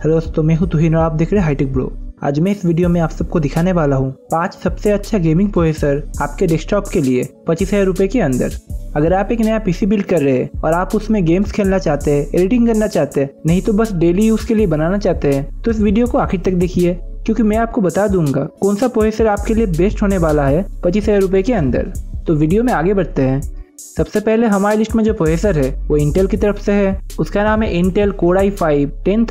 Hello दोस्तों, मैं हूं तुहिन और आप देख रहे हैं हाईटेक ब्रो। आज मैं इस वीडियो में आप सबको दिखाने वाला हूं 5 सबसे अच्छा गेमिंग प्रोसेसर आपके डेस्कटॉप के लिए 25,000 रुपये के अंदर। अगर आप एक नया पीसी बिल्ड कर रहे हैं और आप उसमें गेम्स खेलना चाहते हैं, एडिटिंग करना चाहते हैं, नहीं तो बस डेली यूज के लिए बनाना चाहते हैं, तो इस वीडियो को आखिर तक देखिए, क्योंकि मैं आपको बता दूंगा कौन सा प्रोसेसर आपके लिए बेस्ट होने वाला है 25,000 रुपये के अंदर। तो वीडियो में आगे बढ़ते हैं। सबसे पहले हमारी लिस्ट में जो प्रोसेसर है वो इंटेल की तरफ से है। उसका नाम है इंटेल कोर i5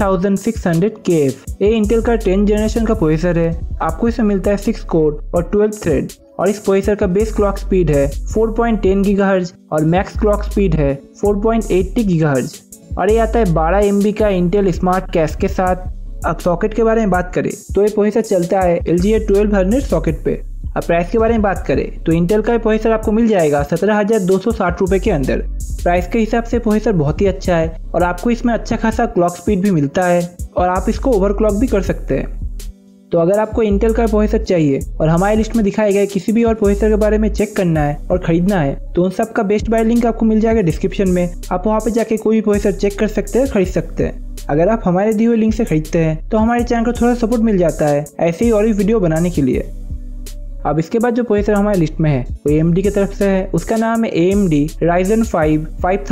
10600KF। ये इंटेल का 10 जनरेशन का प्रोसेसर है। आपको इसमें मिलता है 6 कोर और 12 थ्रेड और इस प्रोसेसर का बेस क्लॉक स्पीड है 4.10 GHz और मैक्स क्लॉक स्पीड है 4.80 GHz और ये आता है 12 MB का इंटेल स्मार्ट कैश के साथ। अब सॉकेट के बारे में बात करें तो ये प्रोसेसर चलता है LGA 1200 सॉकेट पे। अब प्राइस के बारे में बात करें तो इंटेल का प्रोसेसर आपको मिल जाएगा 17,260 रुपये के अंदर। प्राइस के हिसाब से प्रोसेसर बहुत ही अच्छा है और आपको इसमें अच्छा खासा क्लॉक स्पीड भी मिलता है और आप इसको ओवरक्लॉक भी कर सकते हैं। तो अगर आपको इंटेल का प्रोसेसर चाहिए और हमारी लिस्ट में दिखाए गए किसी भी और प्रोसेसर के बारे में चेक करना है और खरीदना है तो उन सब का बेस्ट बाय लिंक आपको मिल जाएगा डिस्क्रिप्शन में। आप वहाँ पे जाके कोई भी प्रोसेसर चेक कर सकते हैं, खरीद सकते हैं। अगर आप हमारे दिए हुए लिंक से खरीदते हैं तो हमारे चैनल को थोड़ा सपोर्ट मिल जाता है ऐसे ही और भी वीडियो बनाने के लिए। अब इसके बाद जो प्रोसेसर हमारे लिस्ट में है वो AMD की तरफ से है। उसका नाम है AMD Ryzen 5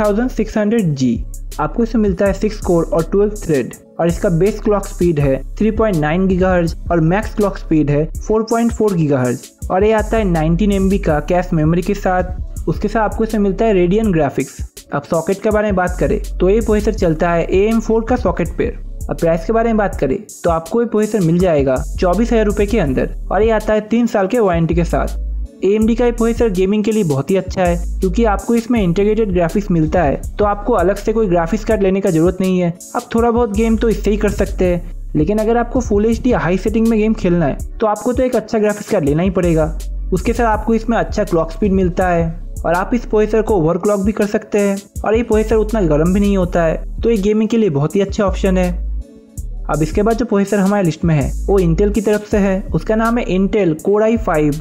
5600G। आपको इसमें मिलता है 6 कोर और 12 थ्रेड और इसका बेस क्लॉक स्पीड है 3.9 GHz और मैक्स क्लॉक स्पीड है 4.4 GHz और ये आता है 19 MB का कैश मेमोरी के साथ। उसके साथ आपको इसमें मिलता है रेडियन ग्राफिक्स। अब सॉकेट के बारे में बात करें तो ये प्रोसेसर चलता है AM4 का सॉकेट पेयर। अब प्राइस के बारे में बात करें तो आपको ये प्रोसेसर मिल जाएगा 24,000 रुपये के अंदर और ये आता है 3 साल के वारंटी के साथ। AMD का ये प्रोसेसर गेमिंग के लिए बहुत ही अच्छा है क्योंकि आपको इसमें इंटीग्रेटेड ग्राफिक्स मिलता है, तो आपको अलग से कोई ग्राफिक्स कार्ड लेने का जरूरत नहीं है। आप थोड़ा बहुत गेम तो इससे ही कर सकते हैं, लेकिन अगर आपको फुल HD हाई सेटिंग में गेम खेलना है तो आपको तो एक अच्छा ग्राफिक्स कार्ड लेना ही पड़ेगा। उसके साथ आपको इसमें अच्छा क्लॉक स्पीड मिलता है और आप इस प्रोसेसर को ओवरक्लॉक भी कर सकते हैं और ये प्रोसेसर उतना गर्म भी नहीं होता है, तो ये गेमिंग के लिए बहुत ही अच्छा ऑप्शन है। अब इसके बाद जो प्रोसेसर हमारे लिस्ट में है वो इंटेल की तरफ से है। उसका नाम है इंटेल कोर i5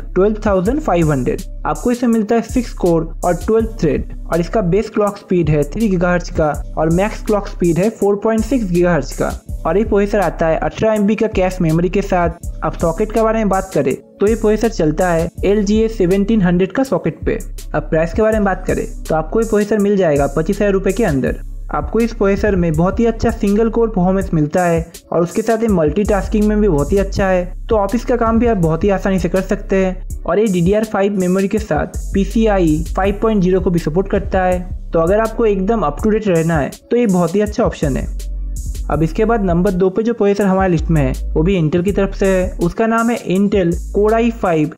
12500। आपको इसमें मिलता है 6 कोर और 12 थ्रेड और इसका बेस क्लॉक स्पीड है 3 GHz का और मैक्स क्लॉक स्पीड है 4.6 GHz का और ये प्रोसेसर आता है 18 MB का कैश मेमोरी के साथ। अब सॉकेट के बारे में बात करें तो ये प्रोसेसर चलता है LGA 1700 का सॉकेट पे। अब प्राइस के बारे में बात करें तो आपको ये प्रोसेसर मिल जाएगा 25,000 रुपये के अंदर। आपको इस प्रोसेसर में बहुत ही अच्छा सिंगल कोर परफॉर्मेंस मिलता है और उसके साथ ये मल्टीटास्किंग में भी बहुत ही अच्छा है, तो ऑफिस का काम भी आप बहुत ही आसानी से कर सकते हैं और ये DDR5 मेमोरी के साथ PCIe 5.0 को भी सपोर्ट करता है। तो अगर आपको एकदम अप टू डेट रहना है तो ये बहुत ही अच्छा ऑप्शन है। अब इसके बाद नंबर 2 पे जो प्रोसेसर हमारे लिस्ट में है वो भी इंटेल की तरफ से है। उसका नाम है इंटेल कोर i5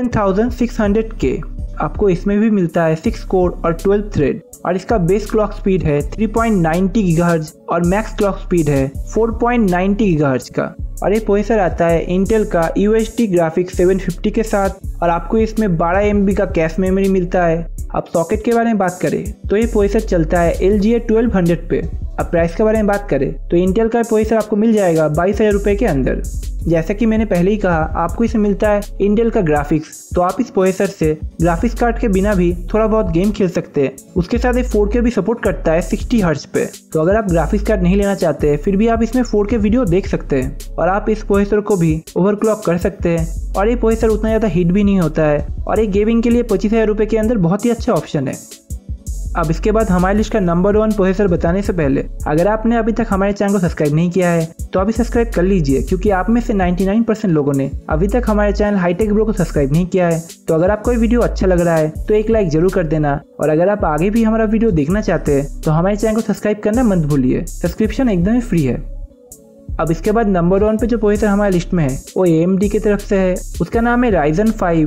11600K। आपको इसमें भी मिलता है 6 कोर और 12 थ्रेड और इसका बेस क्लॉक स्पीड है 3.90 GHz और मैक्स क्लॉक स्पीड है 4.90 GHz का और ये प्रोसेसर आता है इंटेल का UHD ग्राफिक्स 750 के साथ और आपको इसमें 12 MB का कैश मेमोरी मिलता है। अब सॉकेट के बारे में बात करें तो ये प्रोसेसर चलता है LGA 1200 पे। अब प्राइस के बारे में बात करें तो इंटेल का प्रोसेसर आपको मिल जाएगा 22,000 रुपये के अंदर। जैसा कि मैंने पहले ही कहा, आपको इसमें मिलता है इंटेल का ग्राफिक्स, तो आप इस प्रोसेसर से ग्राफिक्स कार्ड के बिना भी थोड़ा बहुत गेम खेल सकते हैं। उसके साथ ये 4K भी सपोर्ट करता है 60 हर्ट्ज पे, तो अगर आप ग्राफिक्स कार्ड नहीं लेना चाहते फिर भी आप इसमें 4K वीडियो देख सकते हैं और आप इस प्रोसेसर को भी ओवरक्लॉक कर सकते हैं और ये प्रोसेसर उतना ज़्यादा हीट भी नहीं होता है और ये गेमिंग के लिए 25,000 रुपये के अंदर बहुत ही अच्छा ऑप्शन है। अब इसके बाद हमारी लिस्ट का नंबर 1 प्रोसेसर बताने से पहले अगर आपने अभी तक हमारे चैनल को सब्सक्राइब नहीं किया है तो अभी सब्सक्राइब कर लीजिए, क्योंकि आप में से 99% लोगों ने अभी तक हमारे चैनल हाईटेक ब्रो को सब्सक्राइब नहीं किया है। तो अगर आपको ये वीडियो अच्छा लग रहा है तो एक लाइक जरूर कर देना और अगर आप आगे भी हमारा वीडियो देखना चाहते हैं तो हमारे चैनल को सब्सक्राइब करना मत भूलिए। सब्सक्रिप्शन एकदम फ्री है। अब इसके बाद नंबर 1 पे जो प्रोसेसर हमारे लिस्ट में है वो AMD की तरफ से है। उसका नाम है Ryzen 5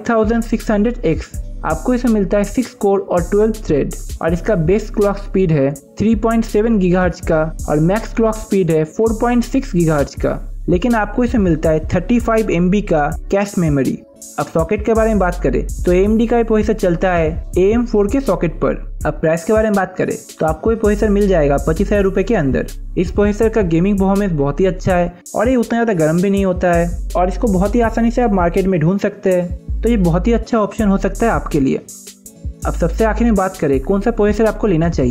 5600X। आपको इसमें मिलता है 6 कोर और 12 थ्रेड और इसका बेस क्लॉक स्पीड है 3.7 GHz का और मैक्स क्लॉक स्पीड है 4.6 GHz का, लेकिन आपको इसमें मिलता है 35 MB का कैश मेमोरी। अब सॉकेट के बारे में बात करें तो AMD का ये प्रोसेसर चलता है AM4 के सॉकेट पर। अब प्राइस के बारे में बात करें तो आपको ये प्रोसेसर मिल जाएगा 25,000 रुपये के अंदर। इस प्रोसेसर का गेमिंग परफॉर्मेंस बहुत ही अच्छा है और ये उतना ज़्यादा गर्म भी नहीं होता है और इसको बहुत ही आसानी से आप मार्केट में ढूंढ सकते हैं, तो ये बहुत ही अच्छा ऑप्शन हो सकता है आपके लिए। अब सबसे आखिर में बात करें कौन सा प्रोसेसर आपको लेना चाहिए।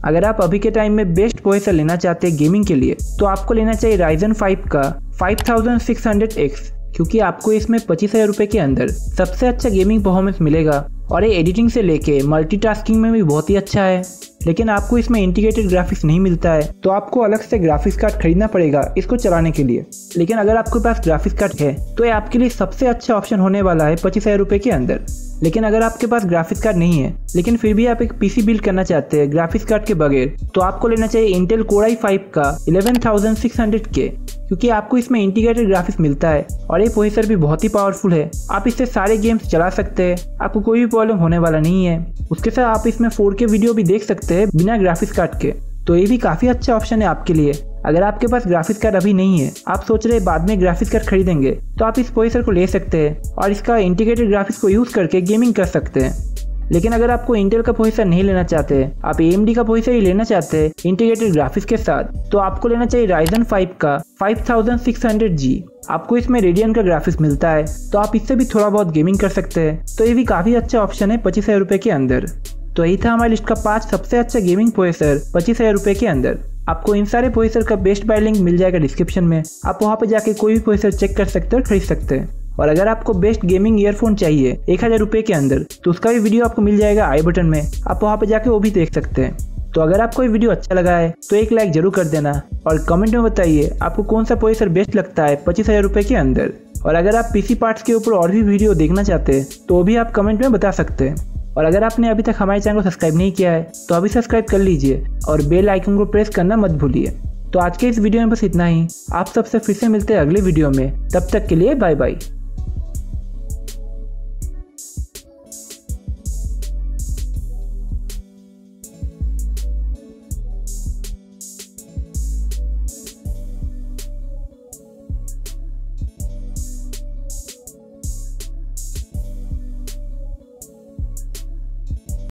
अगर आप अभी के टाइम में बेस्ट प्रोसेसर लेना चाहते हैं गेमिंग के लिए तो आपको लेना चाहिए Ryzen 5 का 5600X, क्योंकि आपको इसमें 25,000 रुपये के अंदर सबसे अच्छा गेमिंग परफॉर्मेंस मिलेगा और ये एडिटिंग से लेके मल्टीटास्किंग में भी बहुत ही अच्छा है। लेकिन आपको इसमें इंटीग्रेटेड ग्राफिक्स नहीं मिलता है, तो आपको अलग से ग्राफिक्स कार्ड खरीदना पड़ेगा इसको चलाने के लिए। लेकिन अगर आपके पास ग्राफिक्स कार्ड है तो ये आपके लिए सबसे अच्छा ऑप्शन होने वाला है 25,000 रुपये के अंदर। लेकिन अगर आपके पास ग्राफिक्स कार्ड नहीं है लेकिन फिर भी आप एक पीसी बिल्ड करना चाहते हैं ग्राफिक्स कार्ड के बगैर, तो आपको लेना चाहिए इंटेल Core i5 का 11600K, क्योंकि आपको इसमें इंटीग्रेटेड ग्राफिक्स मिलता है और ये प्रोसेसर भी बहुत ही पावरफुल है। आप इससे सारे गेम्स चला सकते हैं, आपको कोई भी प्रॉब्लम होने वाला नहीं है। उसके साथ आप इसमें 4K वीडियो भी देख सकते हैं बिना ग्राफिक्स कार्ड के, तो ये भी काफ़ी अच्छा ऑप्शन है आपके लिए। अगर आपके पास ग्राफिक्स कार्ड अभी नहीं है, आप सोच रहे हैं बाद में ग्राफिक्स कार्ड खरीदेंगे, तो आप इस प्रोसेसर को ले सकते हैं और इसका इंटीग्रेटेड ग्राफिक्स को यूज़ करके गेमिंग कर सकते हैं। लेकिन अगर आपको इंटेल का प्रोसेसर नहीं लेना चाहते, आप AMD का प्रोसेसर ही लेना चाहते हैं इंटीग्रेटेड ग्राफिक्स के साथ, तो आपको लेना चाहिए Ryzen 5 का 5600G। आपको इसमें रेडियन का ग्राफिक्स मिलता है, तो आप इससे भी थोड़ा बहुत गेमिंग कर सकते हैं, तो ये भी काफ़ी अच्छा ऑप्शन है 25,000 रुपये के अंदर। तो यही था हमारी लिस्ट का 5 सबसे अच्छा गेमिंग प्रोसेसर 25,000 रुपये के अंदर। आपको इन सारे प्रोसेसर का बेस्ट बाय लिंक मिल जाएगा डिस्क्रिप्शन में, आप वहाँ पे जाके कोई भी प्रोसेसर चेक कर सकते हैं और खरीद सकते हैं। और अगर आपको बेस्ट गेमिंग ईयरफोन चाहिए 1000 रुपये के अंदर, तो उसका भी वीडियो आपको मिल जाएगा आई बटन में, आप वहाँ पे जाके वो भी देख सकते हैं। तो अगर आपको ये वीडियो अच्छा लगा है तो एक लाइक जरूर कर देना और कमेंट में बताइए आपको कौन सा प्रोसेसर बेस्ट लगता है 25,000 रुपये के अंदर। और अगर आप पीसी पार्ट्स के ऊपर और भी वीडियो देखना चाहते हैं तो वो भी आप कमेंट में बता सकते हैं। और अगर आपने अभी तक हमारे चैनल को सब्सक्राइब नहीं किया है तो अभी सब्सक्राइब कर लीजिए और बेल आइकन को प्रेस करना मत भूलिए। तो आज के इस वीडियो में बस इतना ही, आप सबसे फिर से मिलते हैं अगले वीडियो में, तब तक के लिए बाय बाय।